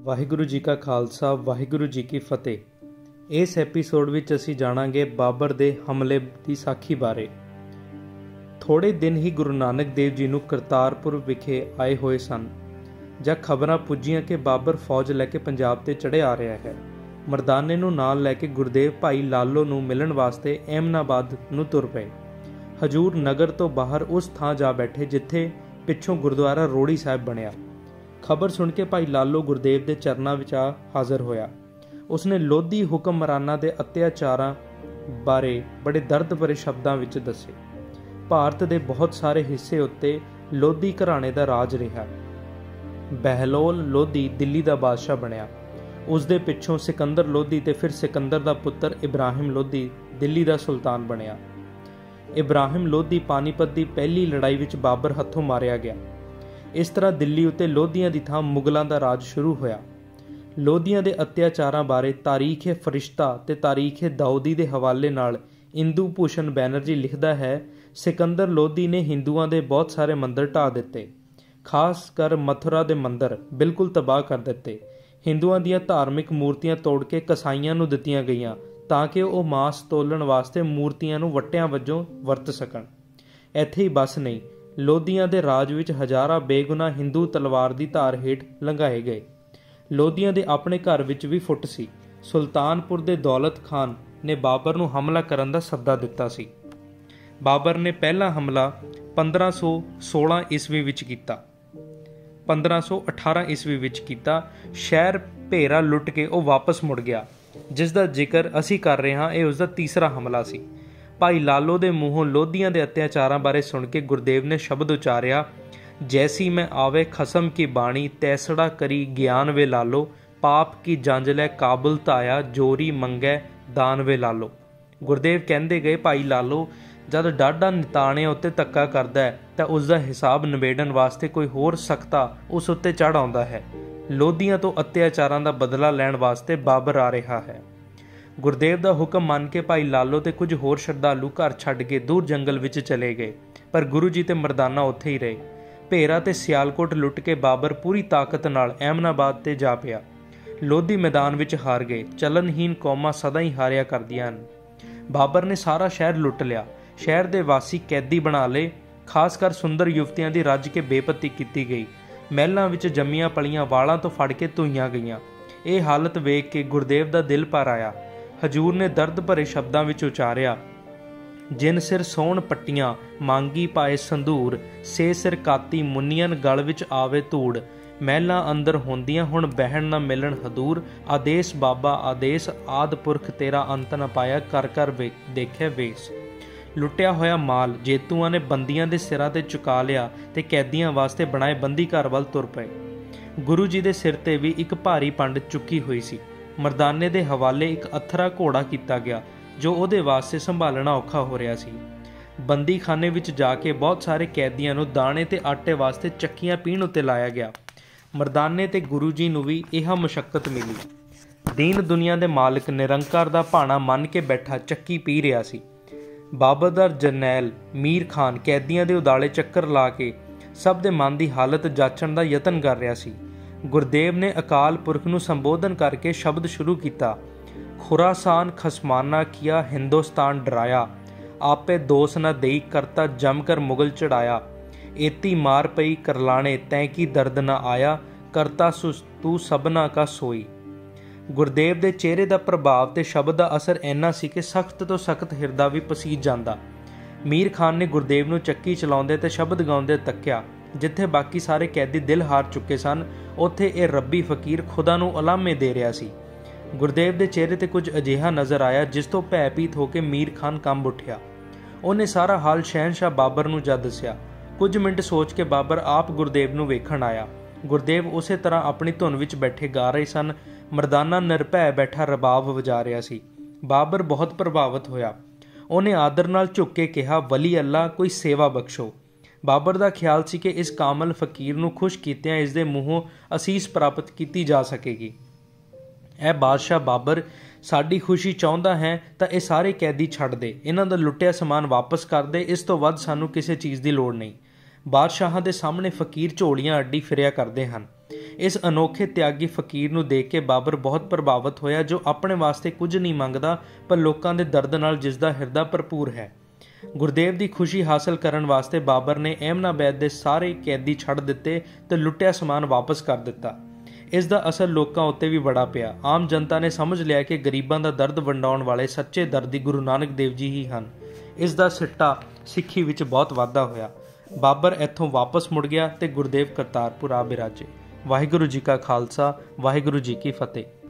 ਵਾਹਿਗੁਰੂ ਜੀ ਕਾ ਖਾਲਸਾ ਵਾਹਿਗੁਰੂ ਜੀ ਕੀ ਫਤਿਹ। ਇਸ ਐਪੀਸੋਡ ਵਿੱਚ ਅਸੀਂ ਜਾਣਾਂਗੇ ਬਾਬਰ ਦੇ ਹਮਲੇ ਦੀ ਸਾਖੀ ਬਾਰੇ। ਥੋੜੇ ਦਿਨ ਹੀ ਗੁਰੂ ਨਾਨਕ ਦੇਵ ਜੀ ਨੂੰ ਕਰਤਾਰਪੁਰ ਵਿਖੇ ਆਏ ਹੋਏ ਸਨ ਜਾਂ ਖਬਰਾਂ ਪੁੱਜੀਆਂ ਕਿ ਬਾਬਰ ਫੌਜ ਲੈ ਕੇ ਪੰਜਾਬ ਤੇ ਚੜ੍ਹਿਆ ਆ ਰਿਹਾ ਹੈ। ਮਰਦਾਨੇ ਨੂੰ ਨਾਲ ਲੈ ਕੇ ਗੁਰਦੇਵ ਭਾਈ ਲਾਲੋ ਨੂੰ ਮਿਲਣ ਵਾਸਤੇ ਅਹਿਮਦਾਬਾਦ ਨੂੰ ਤੁਰ ਪਏ। ਹਜੂਰ ਨਗਰ ਤੋਂ ਬਾਹਰ ਉਸ ਥਾਂ ਜਾ ਬੈਠੇ ਜਿੱਥੇ ਪਿੱਛੋਂ ਗੁਰਦੁਆਰਾ ਰੋੜੀ ਸਾਹਿਬ ਬਣਿਆ। ਖਬਰ ਸੁਣ ਕੇ ਭਾਈ ਲਾਲੋ ਗੁਰਦੇਵ ਦੇ ਚਰਨਾਂ ਵਿੱਚ ਆ ਹਾਜ਼ਰ ਹੋਇਆ। ਉਸਨੇ ਲੋਧੀ ਹੁਕਮਰਾਨਾਂ ਦੇ ਅਤਿਆਚਾਰਾਂ ਬਾਰੇ ਬੜੇ ਦਰਦ ਭਰੇ ਸ਼ਬਦਾਂ ਵਿੱਚ ਦੱਸੇ। ਭਾਰਤ ਦੇ ਬਹੁਤ ਸਾਰੇ ਹਿੱਸੇ ਉੱਤੇ ਲੋਧੀ ਘਰਾਣੇ ਦਾ ਰਾਜ ਰਿਹਾ। ਬਹਿਲੋਲ ਲੋਧੀ ਦਿੱਲੀ ਦਾ ਬਾਦਸ਼ਾਹ ਬਣਿਆ। ਉਸ ਦੇ ਪਿੱਛੋਂ ਸਿਕੰਦਰ ਲੋਧੀ ਤੇ ਫਿਰ ਸਿਕੰਦਰ ਦਾ ਪੁੱਤਰ ਇਬਰਾਹਿਮ ਲੋਧੀ ਦਿੱਲੀ ਦਾ ਸੁਲਤਾਨ ਬਣਿਆ। ਇਬਰਾਹਿਮ ਲੋਧੀ ਪਾਨੀਪਤ ਦੀ ਪਹਿਲੀ ਲੜਾਈ ਵਿੱਚ ਬਾਬਰ ਹੱਥੋਂ ਮਾਰਿਆ ਗਿਆ। ਇਸ ਤਰ੍ਹਾਂ ਦਿੱਲੀ ਉੱਤੇ ਲੋਧੀਆਂ ਦੀ ਥਾਂ ਮੁਗਲਾਂ ਦਾ ਰਾਜ ਸ਼ੁਰੂ ਹੋਇਆ। ਲੋਧੀਆਂ ਦੇ ਅਤਿਆਚਾਰਾਂ ਬਾਰੇ ਤਾਰੀਖ-ਏ ਫਰਿਸ਼ਤਾ ਤੇ ਤਾਰੀਖ-ਏ ਦਾਊਦੀ ਦੇ ਹਵਾਲੇ ਨਾਲ ਇੰਦੂ ਭੂਸ਼ਣ ਬੈਨਰਜੀ ਲਿਖਦਾ ਹੈ, ਸਿਕੰਦਰ ਲੋਧੀ ਨੇ ਹਿੰਦੂਆਂ ਦੇ ਬਹੁਤ ਸਾਰੇ ਮੰਦਰ ਢਾਹ ਦਿੱਤੇ, ਖਾਸ ਕਰ ਮਥੁਰਾ ਦੇ ਮੰਦਰ ਬਿਲਕੁਲ ਤਬਾਹ ਕਰ ਦਿੱਤੇ। ਹਿੰਦੂਆਂ ਦੀਆਂ ਧਾਰਮਿਕ ਮੂਰਤੀਆਂ ਤੋੜ ਕੇ ਕਸਾਈਆਂ ਨੂੰ ਦਿੱਤੀਆਂ ਗਈਆਂ ਤਾਂ ਕਿ ਉਹ ਮਾਸ ਤੋਲਣ ਵਾਸਤੇ ਮੂਰਤੀਆਂ ਨੂੰ ਵੱਟਿਆਂ ਵਜੋਂ ਵਰਤ ਸਕਣ। ਇੱਥੇ ਹੀ ਬਸ ਨਹੀਂ, ਲੋਧੀਆਂ ਦੇ ਰਾਜ ਵਿੱਚ ਹਜ਼ਾਰਾਂ ਬੇਗੁਨਾਹ ਹਿੰਦੂ ਤਲਵਾਰ ਦੀ ਧਾਰ ਹੇਠ ਲੰਘਾਏ ਗਏ। ਲੋਧੀਆਂ ਦੇ ਆਪਣੇ ਘਰ ਵਿੱਚ ਵੀ ਫੁੱਟ ਸੀ। ਸੁਲਤਾਨਪੁਰ ਦੇ ਦੌਲਤ ਖਾਨ ਨੇ ਬਾਬਰ ਨੂੰ ਹਮਲਾ ਕਰਨ ਦਾ ਸੱਦਾ ਦਿੱਤਾ ਸੀ। ਬਾਬਰ ਨੇ ਪਹਿਲਾ ਹਮਲਾ 1516 ਈਸਵੀ ਵਿੱਚ ਕੀਤਾ। 1518 ਈਸਵੀ ਵਿੱਚ ਕੀਤਾ। ਸ਼ਹਿਰ ਭੇਰਾ ਲੁੱਟ ਕੇ ਉਹ ਵਾਪਸ ਮੁੜ ਗਿਆ। ਜਿਸ ਦਾ ਜ਼ਿਕਰ ਅਸੀਂ ਕਰ ਰਹੇ ਹਾਂ, ਇਹ ਉਸਦਾ ਤੀਸਰਾ ਹਮਲਾ ਸੀ। ਭਾਈ ਲਾਲੋ ਦੇ ਮੂੰਹੋਂ ਲੋਧੀਆਂ ਦੇ ਅਤਿਆਚਾਰਾਂ ਬਾਰੇ ਸੁਣ ਕੇ ਗੁਰਦੇਵ ਨੇ ਸ਼ਬਦ ਉਚਾਰਿਆ, ਜੈਸੀ ਮੈਂ ਆਵੇ ਖਸਮ ਕੀ ਬਾਣੀ, ਤੈਸੜਾ ਕਰੀ ਗਿਆਨ ਵੇ ਲਾਲੋ, ਪਾਪ ਕੀ ਜੰਜ ਲੈ ਕਾਬੁਲ ਧਾਇਆ, ਜੋਰੀ ਮੰਗੈ ਦਾਨ ਵੇ ਲਾਲੋ। ਗੁਰਦੇਵ ਕਹਿੰਦੇ ਗਏ, ਭਾਈ ਲਾਲੋ ਜਦ ਡਾਢਾ ਨਿਤਾਣਿਆਂ ਉੱਤੇ ਧੱਕਾ ਕਰਦਾ ਹੈ ਤਾਂ ਉਸ ਦਾ ਹਿਸਾਬ ਨਿਬੇੜਨ ਵਾਸਤੇ ਕੋਈ ਹੋਰ ਸਖਤਾ ਉਸ ਉੱਤੇ ਚੜ੍ਹ ਆਉਂਦਾ ਹੈ। ਲੋਧੀਆਂ ਤੋਂ ਅਤਿਆਚਾਰਾਂ ਦਾ ਬਦਲਾ ਲੈਣ ਵਾਸਤੇ ਬਾਬਰ ਆ ਰਿਹਾ ਹੈ। ਗੁਰਦੇਵ ਦਾ ਹੁਕਮ ਮੰਨ ਕੇ ਭਾਈ ਲਾਲੋ ਤੇ ਕੁਝ ਹੋਰ ਸ਼ਰਧਾਲੂ ਘਰ ਛੱਡ ਕੇ ਦੂਰ ਜੰਗਲ ਵਿੱਚ ਚਲੇ ਗਏ, ਪਰ ਗੁਰੂ ਜੀ ਤੇ ਮਰਦਾਨਾ ਉੱਥੇ ਹੀ ਰਹੇ। ਭੇਰਾ ਤੇ ਸਿਆਲਕੋਟ ਲੁੱਟ ਕੇ ਬਾਬਰ ਪੂਰੀ ਤਾਕਤ ਨਾਲ ਅਹਿਮਦਾਬਾਦ ਤੇ ਜਾ ਪਿਆ। ਲੋਧੀ ਮੈਦਾਨ ਵਿੱਚ ਹਾਰ ਗਏ। ਚਲਨਹੀਨ ਕੌਮਾਂ ਸਦਾ ਹੀ ਹਾਰਿਆ ਕਰਦੀਆਂ ਹਨ। ਬਾਬਰ ਨੇ ਸਾਰਾ ਸ਼ਹਿਰ ਲੁੱਟ ਲਿਆ। ਸ਼ਹਿਰ ਦੇ ਵਾਸੀ ਕੈਦੀ ਬਣਾ ਲਏ। ਖਾਸ ਕਰ ਸੁੰਦਰ ਯੁਵਤੀਆਂ ਦੀ ਰੱਜ ਕੇ ਬੇਪਤੀ ਕੀਤੀ ਗਈ। ਮਹਿਲਾਂ ਵਿੱਚ ਜੰਮੀਆਂ ਪਲੀਆਂ ਵਾਲਾਂ ਤੋਂ ਫੜ ਕੇ ਧੋਈਆਂ ਗਈਆਂ। ਇਹ ਹਾਲਤ ਵੇਖ ਕੇ ਗੁਰਦੇਵ ਦਾ ਦਿਲ ਭਰ ਆਇਆ। ਹਜੂਰ ਨੇ ਦਰਦ ਭਰੇ ਸ਼ਬਦਾਂ ਵਿੱਚ ਉਚਾਰਿਆ, ਜਿਨ ਸਿਰ ਸੋਹਣ ਪੱਟੀਆਂ ਮੰਗੀ ਪਾਏ ਸੰਧੂਰ, ਸੇ ਸਿਰ ਕਾਤੀ ਮੁੰਨੀਆਂ ਗਲ ਵਿੱਚ ਆਵੇ ਧੂੜ, ਮਹਿਲਾਂ ਅੰਦਰ ਹੁੰਦੀਆਂ ਹੁਣ ਬਹਿਣ ਨਾ ਮਿਲਣ ਹਦੂਰ, ਆਦੇਸ਼ ਬਾਬਾ ਆਦੇਸ਼ ਆਦ ਪੁਰਖ ਤੇਰਾ ਅੰਤ ਨਾ ਪਾਇਆ, ਕਰ ਕਰ ਦੇਖਿਆ ਵੇਸ। ਲੁੱਟਿਆ ਹੋਇਆ ਮਾਲ ਜੇਤੂਆਂ ਨੇ ਬੰਦੀਆਂ ਦੇ ਸਿਰਾਂ ਤੇ ਚੁਕਾ ਲਿਆ ਤੇ ਕੈਦੀਆਂ ਵਾਸਤੇ ਬਣਾਏ ਬੰਦੀ ਘਰ ਵੱਲ ਤੁਰ ਪਏ। ਗੁਰੂ ਜੀ ਦੇ ਸਿਰ ਤੇ ਵੀ ਇੱਕ ਭਾਰੀ ਪੰਡ ਚੁੱਕੀ ਹੋਈ ਸੀ। ਮਰਦਾਨੇ ਦੇ ਹਵਾਲੇ ਇੱਕ ਅਥਰਾ ਘੋੜਾ ਕੀਤਾ ਗਿਆ ਜੋ ਉਹਦੇ ਵਾਸਤੇ ਸੰਭਾਲਣਾ ਔਖਾ ਹੋ ਰਿਹਾ ਸੀ। ਬੰਦੀਖਾਨੇ ਵਿੱਚ ਜਾ ਕੇ ਬਹੁਤ ਸਾਰੇ ਕੈਦੀਆਂ ਨੂੰ ਦਾਣੇ ਤੇ ਆਟੇ ਵਾਸਤੇ ਚੱਕੀਆਂ ਪੀਣ ਉੱਤੇ ਲਾਇਆ ਗਿਆ। ਮਰਦਾਨੇ ਤੇ ਗੁਰੂ ਜੀ ਨੂੰ ਵੀ ਇਹ ਮੁਸ਼ੱਕਤ ਮਿਲੀ। ਦੀਨ ਦੁਨੀਆ ਦੇ ਮਾਲਕ ਨਿਰੰਕਾਰ ਦਾ ਭਾਣਾ ਮੰਨ ਕੇ ਬੈਠਾ ਚੱਕੀ ਪੀ ਰਿਹਾ ਸੀ। ਬਾਬਰ ਦਾ ਜਰਨੈਲ ਮੀਰ ਖਾਨ ਕੈਦੀਆਂ ਦੇ ਉਦਾਲੇ ਚੱਕਰ ਲਾ ਕੇ ਸਭ ਦੇ ਮਨ ਦੀ ਹਾਲਤ ਜਾਚਣ ਦਾ ਯਤਨ ਕਰ ਰਿਹਾ ਸੀ। ਗੁਰਦੇਵ ਨੇ ਅਕਾਲ ਪੁਰਖ ਨੂੰ ਸੰਬੋਧਨ ਕਰਕੇ ਸ਼ਬਦ ਸ਼ੁਰੂ ਕੀਤਾ, ਖੁਰਾਸਾਨ ਖਸਮਾਨਾ ਕੀਆ ਹਿੰਦੁਸਤਾਨ ਡਰਾਇਆ, ਆਪੇ ਦੋਸ ਨਾ ਦੇਈ ਕਰਤਾ ਜਮ ਕਰ ਮੁਗਲ ਚੜਾਇਆ, ਏਤੀ ਮਾਰ ਪਈ ਕਰਲਾਣੇ ਤੈਂ ਕੀ ਦਰਦ ਨਾ ਆਇਆ, ਕਰਤਾ ਤੂੰ ਸਭਨਾ ਕਾ ਸੋਈ। ਗੁਰਦੇਵ ਦੇ ਚਿਹਰੇ ਦਾ ਪ੍ਰਭਾਵ ਤੇ ਸ਼ਬਦ ਦਾ ਅਸਰ ਇੰਨਾ ਸੀ ਕਿ ਸਖਤ ਤੋਂ ਸਖਤ ਹਿਰਦਾ ਵੀ ਪਸੀਜ ਜਾਂਦਾ। ਮੀਰ ਖਾਨ ਨੇ ਗੁਰਦੇਵ ਨੂੰ ਚੱਕੀ ਚਲਾਉਂਦੇ ਤੇ ਸ਼ਬਦ ਗਾਉਂਦੇ ਤੱਕਿਆ। ਜਿੱਥੇ ਬਾਕੀ ਸਾਰੇ ਕੈਦੀ ਦਿਲ ਹਾਰ ਚੁੱਕੇ ਸਨ, ਉੱਥੇ ਇਹ ਰੱਬੀ ਫਕੀਰ ਖੁਦਾ ਨੂੰ ਉਲਾਮੇ ਦੇ ਰਿਹਾ ਸੀ। ਗੁਰਦੇਵ ਦੇ ਚਿਹਰੇ ਤੇ ਕੁਝ ਅਜਿਹਾ ਨਜ਼ਰ ਆਇਆ ਜਿਸ ਤੋਂ ਭੈਭੀਤ ਹੋ ਕੇ ਮੀਰ ਖਾਨ ਕੰਬ ਉੱਠਿਆ। ਉਹਨੇ ਸਾਰਾ ਹਾਲ ਸ਼ਹਿਨਸ਼ਾਹ ਬਾਬਰ ਨੂੰ ਜਾ ਦੱਸਿਆ। ਕੁਝ ਮਿੰਟ ਸੋਚ ਕੇ ਬਾਬਰ ਆਪ ਗੁਰਦੇਵ ਨੂੰ ਵੇਖਣ ਆਇਆ। ਗੁਰਦੇਵ ਉਸੇ ਤਰ੍ਹਾਂ ਆਪਣੀ ਧੁਨ ਵਿੱਚ ਬੈਠੇ ਗਾ ਰਹੇ ਸਨ। ਮਰਦਾਨਾ ਨਿਰਭੈ ਬੈਠਾ ਰਬਾਬ ਵਜਾ ਰਿਹਾ ਸੀ। ਬਾਬਰ ਬਹੁਤ ਪ੍ਰਭਾਵਿਤ ਹੋਇਆ। ਉਹਨੇ ਆਦਰ ਨਾਲ ਝੁੱਕ ਕੇ ਕਿਹਾ, ਵਲੀ ਅੱਲਾ ਕੋਈ ਸੇਵਾ ਬਖਸ਼ੋ। ਬਾਬਰ ਦਾ ਖਿਆਲ ਸੀ ਕਿ ਇਸ ਕਾਮਲ ਫਕੀਰ ਨੂੰ ਖੁਸ਼ ਕੀਤਿਆਂ ਇਸ ਦੇ ਮੂੰਹੋਂ ਅਸੀਸ ਪ੍ਰਾਪਤ ਕੀਤੀ ਜਾ ਸਕੇਗੀ। ਇਹ ਬਾਦਸ਼ਾਹ ਬਾਬਰ, ਸਾਡੀ ਖੁਸ਼ੀ ਚਾਹੁੰਦਾ ਹੈ ਤਾਂ ਇਹ ਸਾਰੇ ਕੈਦੀ ਛੱਡ ਦੇ, ਇਹਨਾਂ ਦਾ ਲੁੱਟਿਆ ਸਮਾਨ ਵਾਪਸ ਕਰ ਦੇ, ਇਸ ਤੋਂ ਵੱਧ ਸਾਨੂੰ ਕਿਸੇ ਚੀਜ਼ ਦੀ ਲੋੜ ਨਹੀਂ। ਬਾਦਸ਼ਾਹਾਂ ਦੇ ਸਾਹਮਣੇ ਫਕੀਰ ਝੋਲੀਆਂ ਅੱਡੀ ਫਿਰਿਆ ਕਰਦੇ ਹਨ। इस अनोखे त्यागी फकीर ਨੂੰ देख के बाबर बहुत प्रभावित होया, जो अपने वास्ते कुछ नहीं मंगदा पर लोकां दे दर्द नाल जिसदा हिरदा भरपूर है। गुरदेव की खुशी हासिल करने वास्ते बाबर ने एमनाबैद के सारे कैदी छड़ दिते ते लुटिया समान वापस कर दिता। इस दा असर लोकां उत्ते भी बड़ा पिया। आम जनता ने समझ लिया कि गरीबां दा दर्द वंडाउण वाले सच्चे दर्दी गुरु नानक देव जी ही हन। इस दा सिट्टा सिੱਖੀ विच बहुत वाधा होया। बाबर इत्थों वापस मुड़ गया ते गुरदेव करतारपुर आ बिराजे। वाहिगुरू जी का खालसा, वाहिगुरू जी की फतेह।